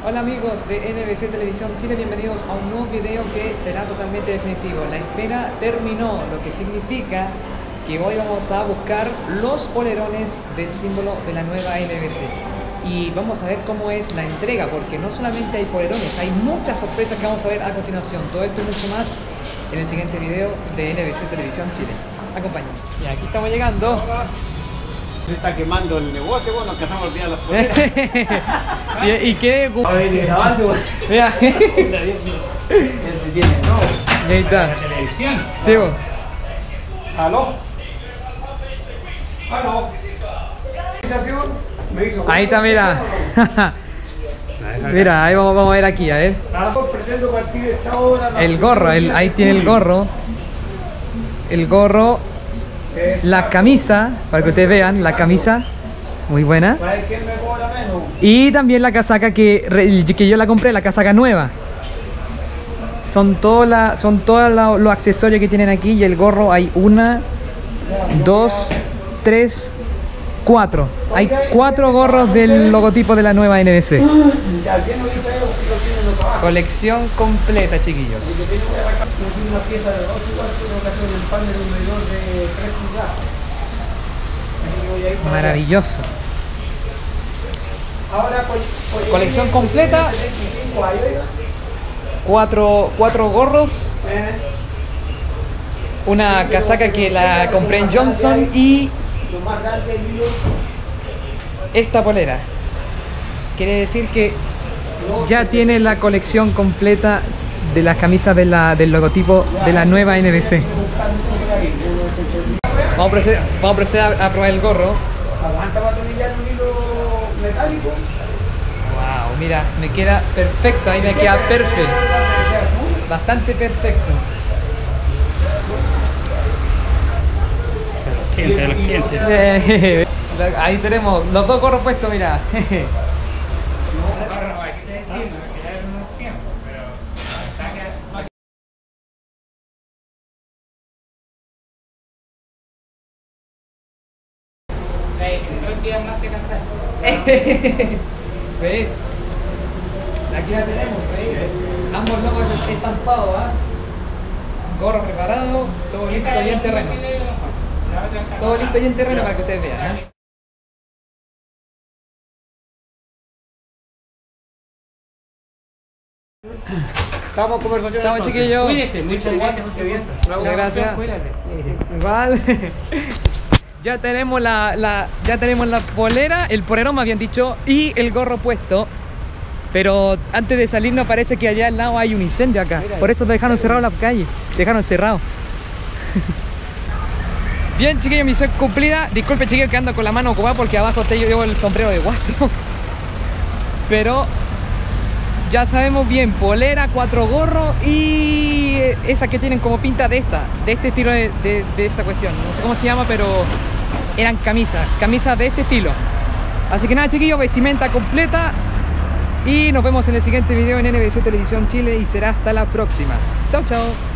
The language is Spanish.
Hola amigos de NBC Televisión Chile, bienvenidos a un nuevo video que será totalmente definitivo. La espera terminó, lo que significa que hoy vamos a buscar los polerones del símbolo de la nueva NBC. Y vamos a ver cómo es la entrega, porque no solamente hay polerones, hay muchas sorpresas que vamos a ver a continuación. Todo esto y mucho más en el siguiente video de NBC Televisión Chile. Acompáñenme. Y aquí estamos llegando. Se está quemando el negocio, bueno, nos casamos el día de las poleras. ¿Y qué? A ver, grabando. Mira. Este tiene, no. Ahí está. La televisión. Sí, vos. ¿Aló? ¿Aló? Me hizo. Ahí está, mira. Mira, ahí vamos a ver aquí, a ver. Pretendo partir esta hora. El gorro, ahí tiene el gorro. El gorro. La camisa, para que ustedes vean, la camisa. Muy buena. ¿Quién me cobra menos? Y también la casaca que yo la compré, la casaca nueva. Son todos los accesorios que tienen aquí. Y el gorro hay 1, 2, 3, 4. Hay 4 gorros del logotipo de la nueva NBC. Colección completa, chiquillos. Una pieza de 8 cuartos, una ocasión en pan de un medidor de 3 pulgadas. Maravilloso. Ahora, Colección completa. 4 gorros. Una casaca que la compré en Johnson y esta polera. Quiere decir que ya tiene la colección completa de las camisas del logotipo de la nueva NBC. Vamos a proceder a probar el gorro. ¿Aguanta para atornillar un hilo metálico? Wow, mira, me queda perfecto, ahí me queda perfecto. Bastante perfecto. Los clientes. Ahí tenemos los 2 gorros puestos, mira. ¿Ves? Aquí la tenemos, ¿ves? Ambos logos estampados, ¿ah? Gorro preparado, todo listo y en terreno. Todo listo y en terreno para que ustedes vean, ¿eh? Estamos conversando. Estamos, chiquillos. Cuídese, muchas gracias. Muchas gracias. Igual. Ya tenemos la polera, el polerón me habían dicho, y el gorro puesto. Pero antes de salir nos parece que allá al lado hay un incendio acá. Por eso dejaron cerrado la calle. Dejaron cerrado. Bien, chiquillos, misión cumplida. Disculpe, chiquillos, que ando con la mano ocupada porque abajo llevo el sombrero de guaso. Pero ya sabemos bien, polera, 4 gorros y esa que tienen como pinta de este estilo de esa cuestión. No sé cómo se llama, pero eran camisas de este estilo. Así que nada, chiquillos, vestimenta completa y nos vemos en el siguiente video en NBC Televisión Chile y será hasta la próxima. Chao, chao.